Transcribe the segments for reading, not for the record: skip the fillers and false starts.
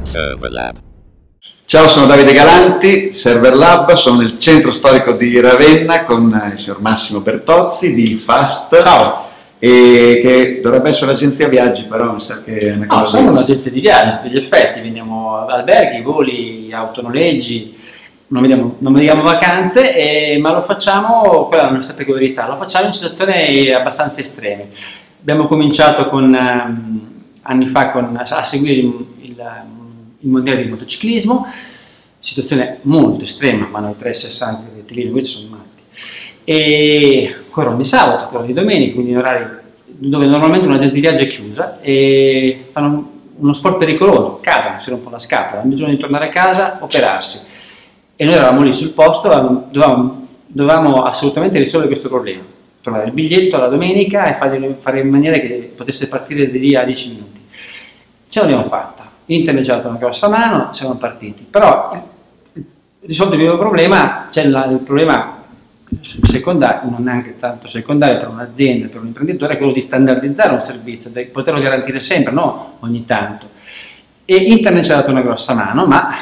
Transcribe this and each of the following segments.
Server Lab. Ciao, sono Davide Galanti, Server Lab, sono nel centro storico di Ravenna con il signor Massimo Bertozzi di Fast. Ciao. E che dovrebbe essere un'agenzia viaggi, però mi sa che è una cosa. No, siamo un'agenzia di viaggi, a tutti gli effetti, vendiamo alberghi, voli, autonoleggi, non vediamo vacanze, ma lo facciamo, quella è la nostra peculiarità, lo facciamo in situazioni abbastanza estreme. Abbiamo cominciato anni fa a seguire il mondiale di motociclismo, situazione molto estrema, ma noi 360 rettilinei, questi sono matti. E corrono di sabato, corrono di domenica, quindi in orari dove normalmente un'agenzia di viaggio è chiusa, e fanno uno sport pericoloso, cadono, si rompono la scapola, hanno bisogno di tornare a casa, operarsi. E noi eravamo lì sul posto, dovevamo assolutamente risolvere questo problema, trovare il biglietto la domenica e fare in maniera che potesse partire di lì a 10 minuti. Ce l'abbiamo fatta, internet ci ha dato una grossa mano, siamo partiti, però risolto il primo problema, c'è il problema secondario, non neanche tanto secondario per un'azienda, per un imprenditore, è quello di standardizzare un servizio, di poterlo garantire sempre, no ogni tanto. E internet ci ha dato una grossa mano, ma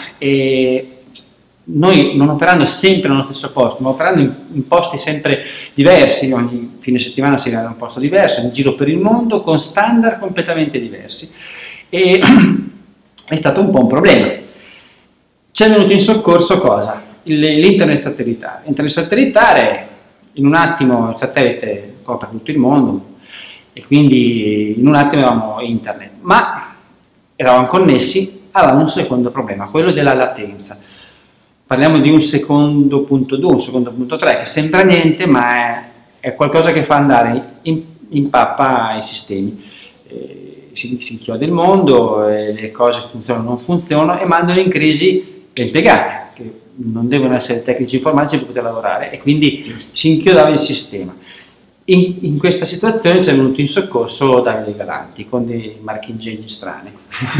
noi non operando sempre nello stesso posto, ma operando in posti sempre diversi, ogni fine settimana si va in un posto diverso, in giro per il mondo, con standard completamente diversi. E è stato un po' un problema. Ci è venuto in soccorso cosa? L'internet satellitare. L'internet satellitare, in un attimo il satellite copre tutto il mondo e quindi in un attimo avevamo internet, ma eravamo connessi, avevamo un secondo problema, quello della latenza. Parliamo di un secondo punto 2, un secondo punto 3, che sembra niente, ma è qualcosa che fa andare in pappa i sistemi. Si chiude il mondo, le cose funzionano o non funzionano e mandano in crisi le impiegate, che non devono essere tecnici informatici per poter lavorare, e quindi si inchiodava il sistema. In questa situazione ci è venuto in soccorso Davide Galanti con dei marchingegni strani.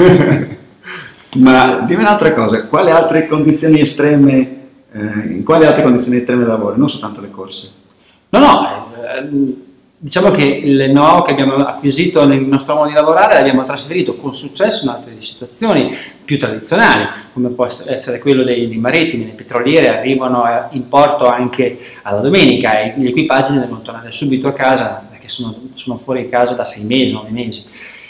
Ma dimmi un'altra cosa, in quali altre condizioni estreme lavori, non soltanto le corse? Diciamo che il know-how che abbiamo acquisito nel nostro modo di lavorare l'abbiamo trasferito con successo in altre situazioni più tradizionali, come può essere quello dei marittimi. Le petroliere arrivano in porto anche alla domenica e gli equipaggi devono tornare subito a casa perché sono fuori casa da 6 mesi, 9 mesi.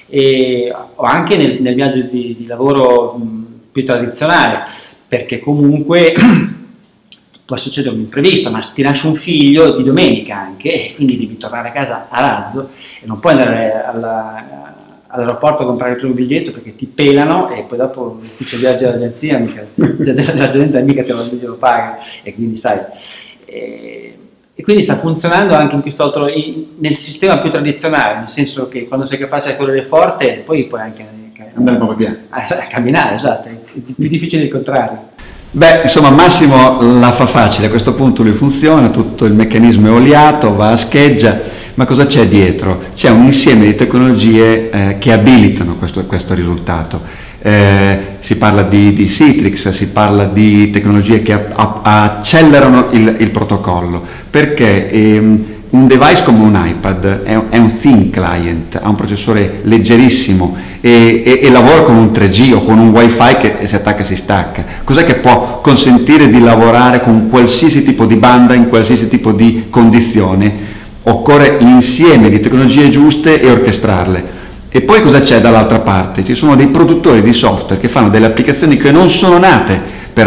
O anche nel viaggio di lavoro più tradizionale, perché comunque può succedere un imprevisto, ma ti nasce un figlio di domenica anche, e quindi devi tornare a casa a razzo e non puoi andare all'aeroporto a comprare il primo biglietto perché ti pelano e poi dopo l'ufficio viaggi dell'agenzia dell'azienda mica te lo paga, e quindi sai. E quindi sta funzionando anche in questo altro, nel sistema più tradizionale, nel senso che quando sei capace di correre forte, poi puoi anche andare un po' più piano. Camminare, esatto, è più difficile il contrario. Beh, insomma, Massimo la fa facile, a questo punto lui funziona, tutto il meccanismo è oliato, va a scheggia, ma cosa c'è dietro? C'è un insieme di tecnologie che abilitano questo risultato. Si parla di Citrix, si parla di tecnologie che accelerano il protocollo, perché un device come un iPad è un thin client, ha un processore leggerissimo e lavora con un 3G o con un wifi che si attacca e si stacca. Cos'è che può consentire di lavorare con qualsiasi tipo di banda in qualsiasi tipo di condizione? Occorre l'insieme di tecnologie giuste e orchestrarle. E poi cosa c'è dall'altra parte? Ci sono dei produttori di software che fanno delle applicazioni che non sono nate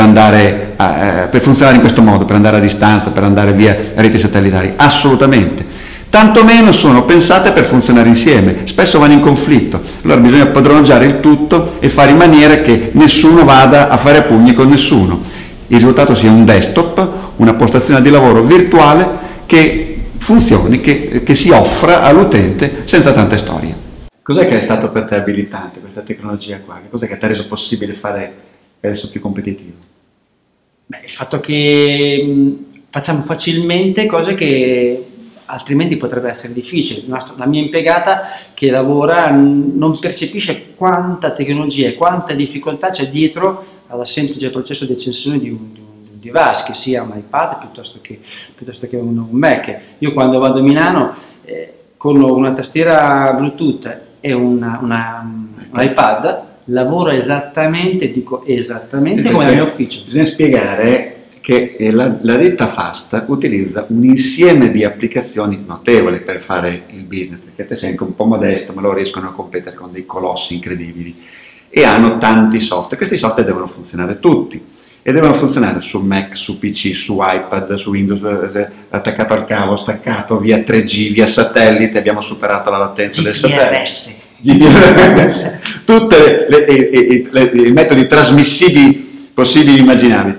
per funzionare in questo modo, per andare a distanza, per andare via reti satellitari, assolutamente. Tantomeno sono pensate per funzionare insieme, spesso vanno in conflitto, allora bisogna padroneggiare il tutto e fare in maniera che nessuno vada a fare a pugni con nessuno. Il risultato sia un desktop, una postazione di lavoro virtuale che funzioni, che si offra all'utente senza tante storie. Cos'è che è stato per te abilitante questa tecnologia qua? Che cos'è che ti ha reso possibile fare adesso più competitivo? Beh, il fatto che facciamo facilmente cose che altrimenti potrebbe essere difficile. La mia impiegata che lavora non percepisce quanta tecnologia e quanta difficoltà c'è dietro al semplice processo di accensione di un device, che sia un iPad piuttosto che un Mac. Io quando vado a Milano con una tastiera Bluetooth e un iPad lavoro esattamente, dico esattamente Sì, come nel mio ufficio. bisogna spiegare che la ditta FAST utilizza un insieme di applicazioni notevoli per fare il business, perché te sei anche un po' modesto, ma loro riescono a competere con dei colossi incredibili e hanno tanti software. Questi software devono funzionare tutti e devono funzionare su Mac, su PC, su iPad, su Windows, attaccato al cavo, staccato via 3G, via satellite, abbiamo superato la latenza del satellite. GPRS, tutti i metodi trasmissibili possibili e immaginabili.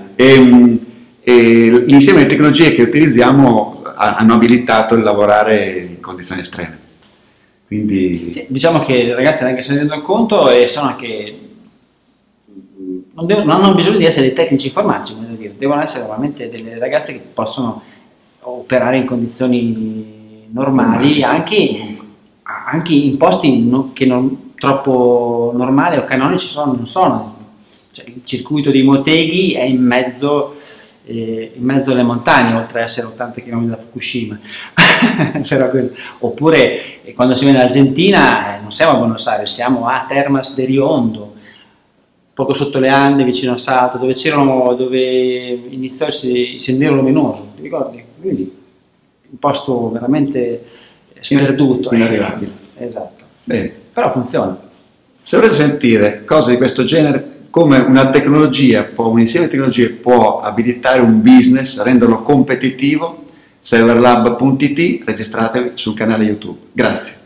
E l'insieme di tecnologie che utilizziamo hanno abilitato il lavorare in condizioni estreme. Quindi diciamo che i ragazzi neanche se ne rendono conto e sono anche non hanno bisogno di essere dei tecnici informatici, devono essere veramente delle ragazze che possono operare in condizioni normali, anche in posti che non troppo normali o canonici non sono. Cioè, il circuito di Motegi è in mezzo alle montagne, oltre ad essere 80 km da Fukushima. Oppure quando si viene in Argentina non siamo a Buenos Aires, siamo a Termas de Riondo, poco sotto le Ande, vicino a Salto, dove iniziò il Sentiero Luminoso, ti ricordi? Quindi un posto veramente sperduto, inarrivabile. Esatto. Bene. Però funziona. Se volete sentire cose di questo genere, come una tecnologia, un insieme di tecnologie può abilitare un business, renderlo competitivo, serverlab.it, registratevi sul canale YouTube. Grazie.